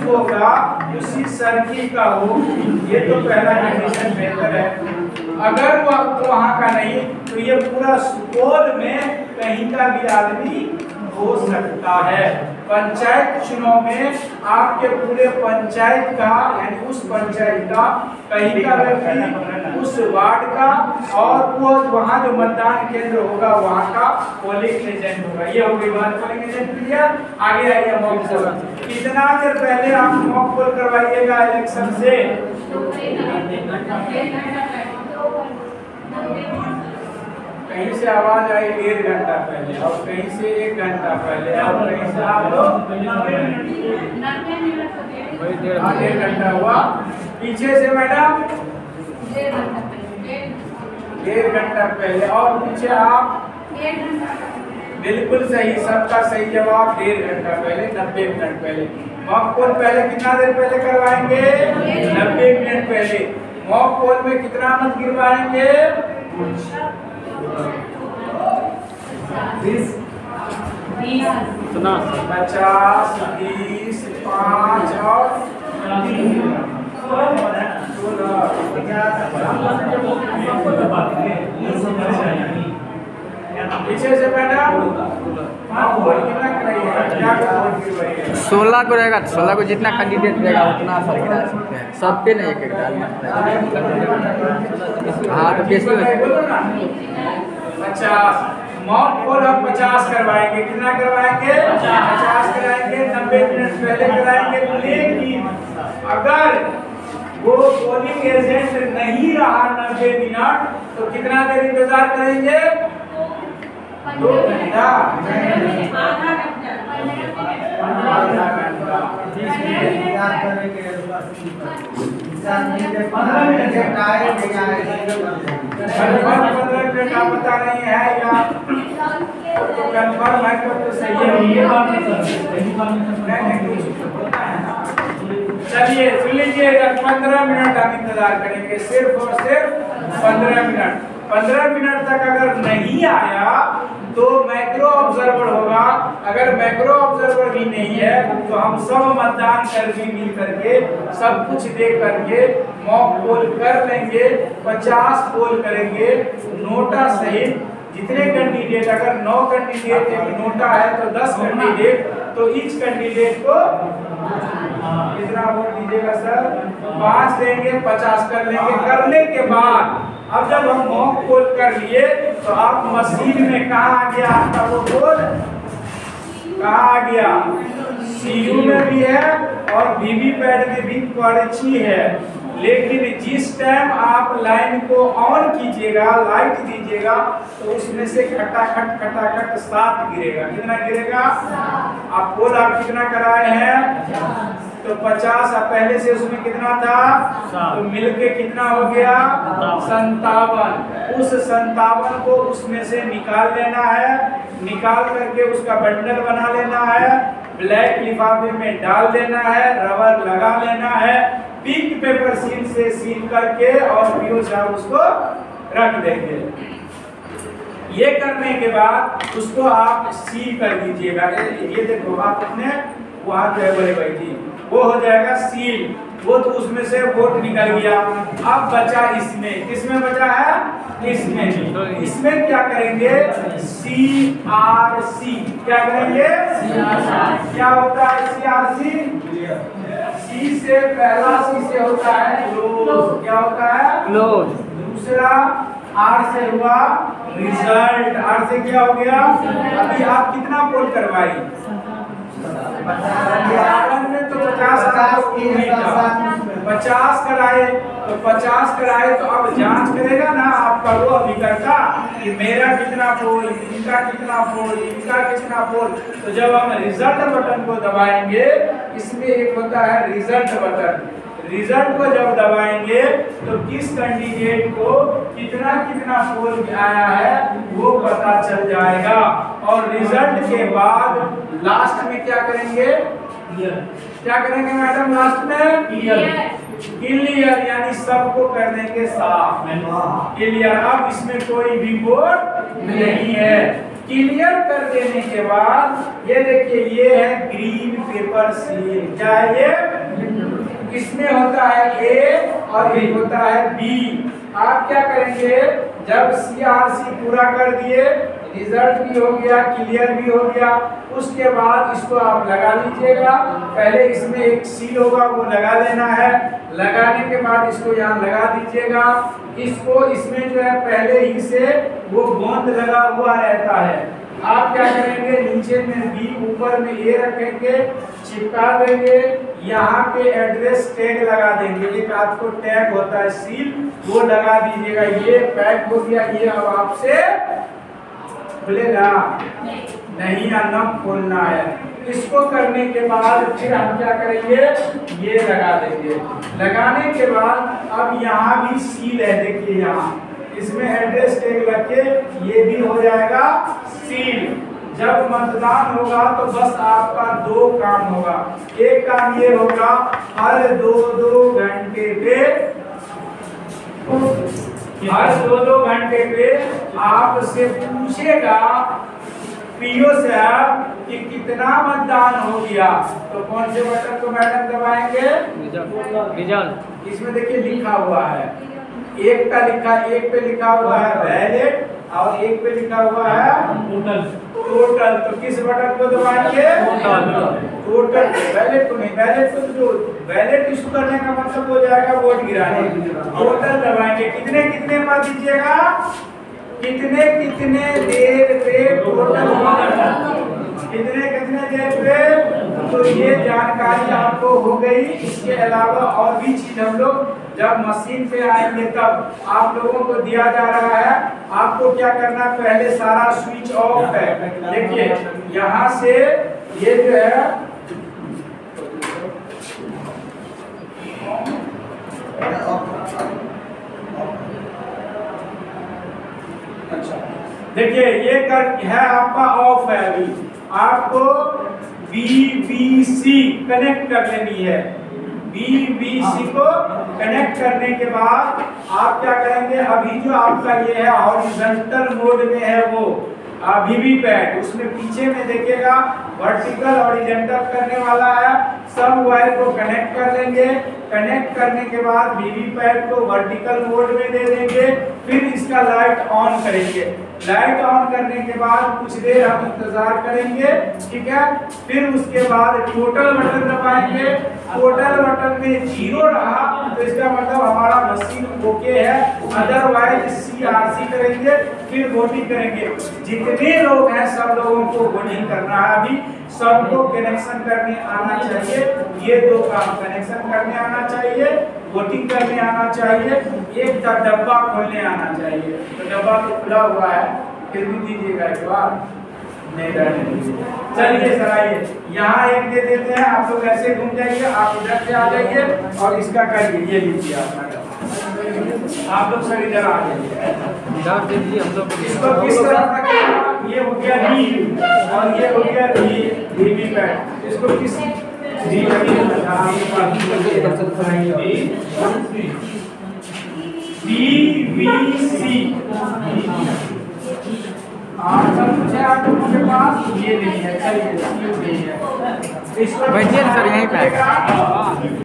होगा उसी सर्किल का हो, ये तो पहला कंडीशन बेहतर है। अगर वो वहाँ का नहीं तो ये पूरा सुपौल में कहीं का भी आदमी हो सकता है। पंचायत चुनाव में आपके पूरे पंचायत का यानी उस पंचायत का कहीं का व्यक्ति उस वार्ड का और वो वहाँ जो मतदान केंद्र होगा वहाँ का पोलिंग एजेंट होगा। ये हो गई बात पोलिंग एजेंट क्लियर। आगे आइए मॉक पोल। कितना देर पहले आप मॉक पोल करवाइएगा इलेक्शन से? कहीं से आवाज आई 1.5 घंटा पहले और कहीं से 1 घंटा पहले और कहीं से आप लोग 1.5 घंटा हुआ। पीछे से मैडम 1.5 घंटा पहले और पीछे आप 1 घंटा। बिल्कुल सही, सबका सही जवाब 1.5 घंटा पहले, 90 मिनट पहले। मॉक पोल पहले कितना देर पहले करवाएंगे? 90 मिनट पहले। मॉक पोल में कितना मत गिरवाएंगे? 50, 20, 5 और 3, 16। पीछे से मैडम 16 को रहेगा, 16 को जितना कैंडिडेट रहेगा उतना सर गिरा सकते हैं, सब पे नहीं एक डालना। हाँ तो बेसी 50 मॉक पोल हम 50 करवाएंगे। कितना करवाएंगे? 50 कराएंगे, 90 मिनट पहले कराएंगे। लेकिन अगर वो पोलिंग एजेंट नहीं रहा 90 मिनट तो कितना देर इंतजार करेंगे? 2 घंटा, आधा घंटा, 15 मिनट आप बता रही है या तो कन्फर्म है तो सही है। चलिए सुन लीजिएगा, 15 मिनट हम इंतजार करेंगे, सिर्फ और सिर्फ 15 मिनट। 15 मिनट तक अगर नहीं आया तो मैक्रो ऑब्जर्वर होगा। अगर मैक्रो ऑब्जर्वर भी नहीं है तो हम सब मतदान कर्मी मिल करके सब कुछ देख करके मॉक पोल कर लेंगे। 50 पोल करेंगे नोटा सहित। जितने कैंडिडेट, अगर 9 कैंडिडेट एक नोटा है तो 10 कैंडिडेट, तो ईच कैंडिडेट को कितना वोट दीजिएगा सर? 5 देंगे, 50 कर लेंगे। करने के बाद अब जब हम मॉक पोल कर लिए तो आप मशीन में कहाँ आ गया आपका वो पोल? कहाँ आ गया? सीयू में भी है और वीवीपैट में भी पर्ची है। लेकिन जिस टाइम आप लाइन को ऑन कीजिएगा, लाइट दीजिएगा, तो उसमें से खटाखट 7 गिरेगा। कितना गिरेगा? आप पोल आप कितना कराए हैं? तो 50। अब पहले से उसमें कितना था? तो मिलके कितना हो गया? 57। उस 57 को उसमें से निकाल लेना है। निकाल करके उसका बंडल बना लेना है, ब्लैक लिफाफे में डाल देना है, रबर लगा लेना है, पिंक पेपर सील से सील करके और पीओ साहब उसको रख देंगे। ये करने के बाद उसको आप सील कर दीजिएगा। ये देखो आप अपने वहां जो है बड़े बैठी, वो हो जाएगा सील। वो तो उसमें से वोट निकल गया। अब बचा इसमें, किसमें बचा है? इसमें। इसमें क्या करेंगे? CRC। क्या करेंगे? क्या होता है CRC? सी से पहला सी से होता है क्लोज। क्या होता है? क्लोज। दूसरा आर से हुआ रिजल्ट। आर से क्या हो गया? अभी आप कितना पोल करवाई? 50 कराए तो 50 कराए तो अब जांच करेगा ना आपका वो अभिकर्ता कि मेरा कितना पोल, इनका कितना पोल, इनका कितना पोल। तो जब हम रिजल्ट बटन को दबाएंगे, इसमें एक होता है रिजल्ट बटन। रिजल्ट को जब दबाएंगे तो किस कैंडिडेट को कितना कितना पोल आया है वो पता चल जाएगा। और रिजल्ट के बाद लास्ट में क्या करेंगे? क्या करेंगे मैडम? लास्ट में क्लियर, यानी सबको कर देंगे साफ क्लियर। अब इसमें कोई भी वोट नहीं है। क्लियर कर देने के बाद ये देखिए ये है ग्रीन पेपर सील। क्या है ये? इसमें होता है ए और ये होता है बी। आप क्या करेंगे, जब CRC पूरा कर दिए, रिजल्ट भी हो गया, क्लियर भी हो गया, उसके बाद इसको आप लगा लीजिएगा। पहले इसमें एक सील होगा वो लगा लेना है। लगाने के बाद इसको यहाँ लगा दीजिएगा। इसको इसमें जो है पहले ही से वो गोंद लगा हुआ रहता है। आप क्या करेंगे, नीचे में बी ऊपर में ए रखेंगे, चिपका देंगे, यहाँ पे एड्रेस टैग लगा देंगे। एक आपको टैग होता है सील, वो लगा दीजिएगा। ये पैक हो गया। ये अब आपसे खुलेगा नहीं या न खोलना है। इसको करने के बाद फिर हम क्या करेंगे, ये लगा देंगे। लगाने के बाद अब यहाँ भी सील है, देखिए यहाँ इसमें एड्रेस टैग लग के ये भी हो जाएगा सील। जब मतदान होगा तो बस आपका दो काम होगा। एक काम ये होगा, हर 2-2 घंटे पे आपसे पूछेगा पीओ साहब कि कितना मतदान हो गया। तो कौन से बटन को मैडम दबाएंगे? रिजल्ट। इसमें देखिए लिखा हुआ है, एक पे लिखा हुआ है वैलिड और एक पे लिखा हुआ है टोटल। तो किस बटन को दबाएंगे? टोटल। वैलिड को नहीं, वैलिड को जो वैलिड इशू करने का मतलब हो जाएगा वोट गिराने। टोटल दबाएंगे। कितने कितने मत दीजिएगा, कितने कितने देर पे टोटल, कितने कितने देर पे। तो ये जानकारी आपको हो गई। इसके अलावा और भी चीज हम लोग जब मशीन पे आएंगे तब आप लोगों को दिया जा रहा है। आपको क्या करना, पहले सारा स्विच ऑफ है। देखिए यहाँ से ये जो है अच्छा, देखिए ये कर है आपका ऑफ है। अभी आपको BBC कनेक्ट कर लेनी है। BBC को कनेक्ट करने के बाद आप क्या करेंगे, अभी जो आपका ये है हॉरिजॉन्टल मोड में है वो वीवीपैट, उसमें पीछे में देखिएगा वर्टिकल हॉरिजॉन्टल करने वाला है। सब वायर को कनेक्ट कर लेंगे। कनेक्ट करने के बाद वीवीपैट को वर्टिकल मोड में दे देंगे। फिर इसका लाइट ऑन करेंगे। लाइट ऑन करने के बाद कुछ देर हम इंतजार करेंगे, ठीक है। फिर उसके बाद टोटल बटन दबाएंगे। टोटल बटन में 0 रहा तो इसका मतलब हमारा मशीन ओके है। अदरवाइज CRC करेंगे, फिर वोटिंग करेंगे। जितने लोग हैं सब लोगों को वोटिंग करना है। अभी सबको कनेक्शन करने आना चाहिए। ये दो काम, कनेक्शन करने आना चाहिए, वोटिंग करने आना चाहिए, एक डब्बा खोलने आना चाहिए। तो डब्बा तो खुला हुआ है, फिर भी दीजिएगा एक बार, नहीं रहने दीजिए। चलिए सर आइए, यहाँ एक दे देते हैं। आप लोग ऐसे घूम जाइए, आप इधर से आ जाइए और इसका करिए। ये लीजिए आप लोग सर इधर आ जाइए। इसको किस तरफ रखेगा, ये हो गया बी और ये हो गया वीवीपैट। इसको किस BBC आंसर पूछे आप लोगों के पास, ये नहीं है। चलिए इसको बैठिए सर, यहीं पे आएगा।